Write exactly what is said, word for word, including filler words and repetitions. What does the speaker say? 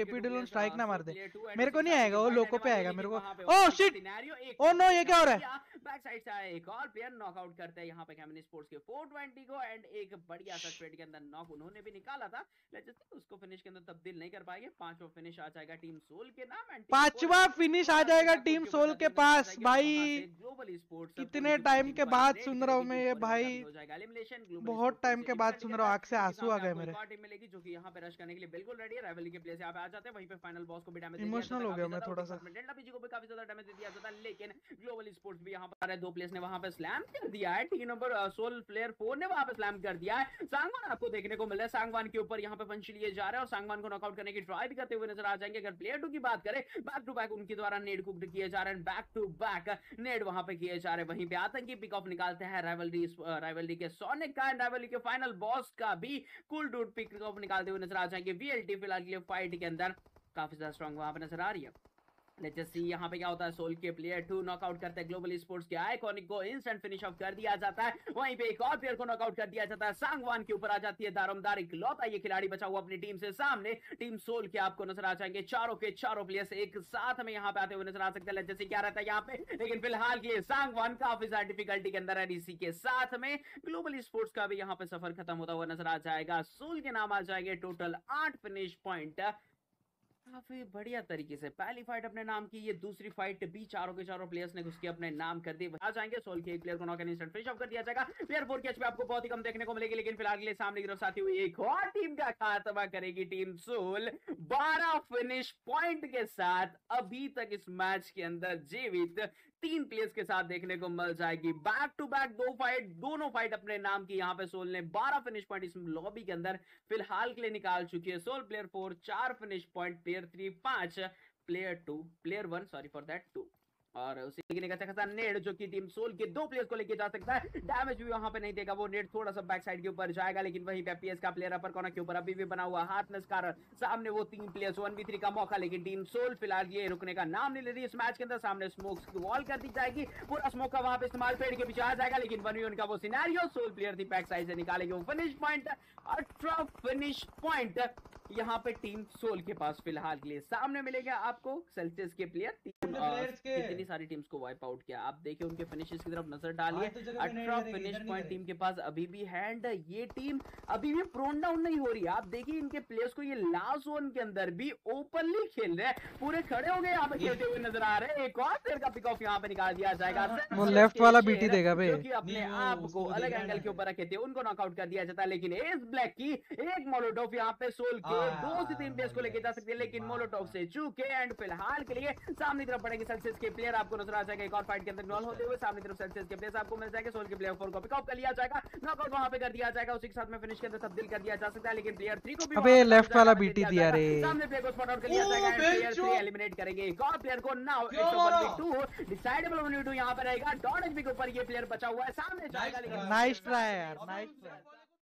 AP Dhillon strike ना मार दे। मेरे को नहीं आएगा, वो लोको पे आएगा मेरे को। ओह शिट, ओ नो ये क्या हो रहा है? बैक साइड से आया एक और प्लेयर, नॉकआउट करते हैं यहाँ पे कैमनी स्पोर्ट्स के फोर ट्वेंटी को, एंड एक बढ़िया सा स्ट्रेट के अंदर नॉक उन्होंने भी निकाला था। लेट्स सी उसको फिनिश के अंदर तब्दील नहीं कर पाएंगे। पांचवा फिनिश आ जाएगा टीम सोल के नाम, एंड पांचवा फिनिश आ जाएगा टीम सोल के पास। भाई ग्लोबल स्पोर्ट्स कितने टाइम के बाद सुन रहा हूँ मैं ये भाई, बहुत टाइम के बाद सुन रहा हूँ। आंख से आंसू आ गए मेरे। टीम मिलेगी जो कि यहाँ पे रश करने के लिए बिल्कुल रेडी है। राइवलरी के प्लेयर्स यहाँ पे आ जाते हैं, वहीं पे फाइनल बॉस को भी डैमेज इमोशनल हो गया मैं थोड़ा सा। डेल्टा पीजी को भी काफी ज्यादा डैमेज दिया जाता है, लेकिन ग्लोबल स्पोर्ट्स भी यहाँ पर दो प्लेयर्स ने वहां पे स्लैम कर दिया है। Team number Soul player four ने वहां पे स्लैम कर दिया है। सांगवान आपको देखने को मिल रहा है, सांगवान के ऊपर यहाँ पे पंच लिए जा रहे हैं और सांगवान को नॉकआउट करने की ट्राई भी करते हुए नजर आ जाएंगे। अगर प्लेयर टू की बात करें, बैक टू बैक उनके द्वारा नेड कुक्ड किए जा रहे हैं, बैक टू बैक नेड वहां पे किए जा रहे हैं। वहीं पे आतंकी पिक ऑफ निकालते हैं राइवलरी राइवलरी के सोनिक का, राइवलरी के फाइनल बॉस का भी कूल डूड पिक ऑफ निकालते हुए नजर आ जाएंगे। वीएलटी फिलहाल के लिए फाइट के अंदर काफी ज्यादा स्ट्रांग वहां पे नजर आ रही है। लेट्स जस्ट सी यहाँ पे क्या होता है। सोल के प्लेयर टू नॉकआउट करते हैं ग्लोबल स्पोर्ट्स के आइकॉनिक को, इंस्टेंट फिनिश ऑफ कर दिया जाता है। वहीं पे एक और प्लेयर को नॉकआउट कर दिया जाता है। सांगवान के ऊपर आ जाती है दारोमदार, इकलौता ये खिलाड़ी बचा हुआ अपनी टीम से सामने। टीम सोल के आपको नजर आ जाएंगे चारों के चारों प्लेयर्स एक साथ में यहाँ पे आते हुए नजर आ सकते हैं। लेट्स जस्ट सी क्या रहता है यहाँ पे, लेकिन फिलहाल के लिए सांगवान काफी ज्यादा डिफिकल्टी के अंदर है। इसी के साथ में ग्लोबल स्पोर्ट्स का भी यहाँ पे सफर खत्म होता हुआ नजर आ जाएगा। सोल के नाम आ जाएंगे टोटल आठ फिनिश पॉइंट। काफी बढ़िया तरीके से पहली फाइट अपने नाम की, ये दूसरी फाइट भी चारों के चारों प्लेयर्स ने उसके अपने नाम कर दी। आ जाएंगे सोल के एक प्लेयर को knock and instant finish off कर दिया जाएगा। प्लेयर फोर की एचपी आपको बहुत ही कम देखने को मिलेगी, लेकिन फिलहाल के लिए सामने की तरफ आती हुई एक और टीम का खात्मा करेगी टीम सोल बारह फिनिश पॉइंट के साथ। अभी तक इस मैच के अंदर जीवित तीन प्लेयर्स के साथ देखने को मिल जाएगी। बैक टू बैक दो फाइट, दोनों फाइट अपने नाम की यहाँ पे सोल ने बारह फिनिश पॉइंट इस लॉबी के अंदर फिलहाल के लिए निकाल चुकी है। सोल प्लेयर फोर चार फिनिश पॉइंट, प्लेयर थ्री पांच, player two player one sorry for that two, और उसी लेकिन एक अच्छा खासा नेड जो कि टीम सोल के दो प्लेयर्स को लेके जा सकता है। डैमेज भी वहां पे नहीं देगा, वो नेड थोड़ा सा बैक साइड के ऊपर जाएगा, लेकिन वहीं पे पीएस का प्लेयर अपर कॉर्नर के ऊपर अभी भी बना हुआ हाथ नस्कार सामने वो तीन प्लेयर्स वन वी थ्री का मौका, लेकिन टीम सोल फिलहाल ये रुकने का नाम नहीं ले रही इस मैच के अंदर। सामने स्मोक्स की वॉल कर दी जाएगी, पूरा स्मोक का वहां पे इस्तेमाल पेड़ के पीछे आ जाएगा, लेकिन वन वी वन का वो scenario Soul player three back side से निकालेगी वो फिनिश पॉइंट। अठारह फिनिश पॉइंट यहाँ पे टीम सोल के पास फिलहाल के लिए सामने मिलेगा आपको। सेल्सियस के प्लेयर कितनी सारी टीम्स को वाइप आउट किया, आप देखिए उनके फिनिशेस की तरफ नजर डालिए। अठारह फिनिश पॉइंट टीम के पास अभी भी है, एंड ये टीम अभी भी प्रोन डाउन नहीं हो रही है। आप देखिए इनके प्लेयर्स को ये लास्ट जोन के अंदर भी ओपनली खेल रहे हैं, पूरे खड़े हो गए यहाँ पे खेलते हुए नजर आ रहे हैं। एक और प्लेयर का पिक ऑफ यहाँ पे निकाल दिया जाएगा, वो लेफ्ट वाला बीटी देगा बे, जो कि अपने आप को अलग एंगल के ऊपर रखे थे उनको नॉकआउट कर दिया जाता है। लेकिन एस ब्लैक की एक मोलोटोव यहाँ पे सोल के दो से तीन प्लेयर्स को लेके जा सकते हैं, लेकिन मोलोटोव से चूके, एंड फिलहाल के लिए सामने तरफ बढ़ेंगे सेल्सियस के प्लेयर आपको नजर आ जाएगा। एक और फाइट के अंदर इन्वॉल्व होते हुए सामने तरफ सेल्सियस के प्लेयर्स आपको मिल जाएंगे। सोल के प्लेयर फोर को पिक ऑफ कर लिया जाएगा, नॉकआउट वहां पे कर दिया जाएगा, उसी के साथ में फिनिश के अंदर तब्दील कर दिया जा सकता है, लेकिन प्लेयर थ्री को भी अबे लेफ्ट वाला बीटी दिया रे, सामने प्लेयर को स्पॉट आउट कर लिया जाएगा, प्लेयर थ्री एलिमिनेट करेंगे एक और प्लेयर को। Now it's one v two decidable one v two यहां पे रहेगा। डॉट एचपी के ऊपर ये प्लेयर बचा हुआ है, सामने जाएगा, लेकिन नाइस ट्राई यार, नाइस ट्राई।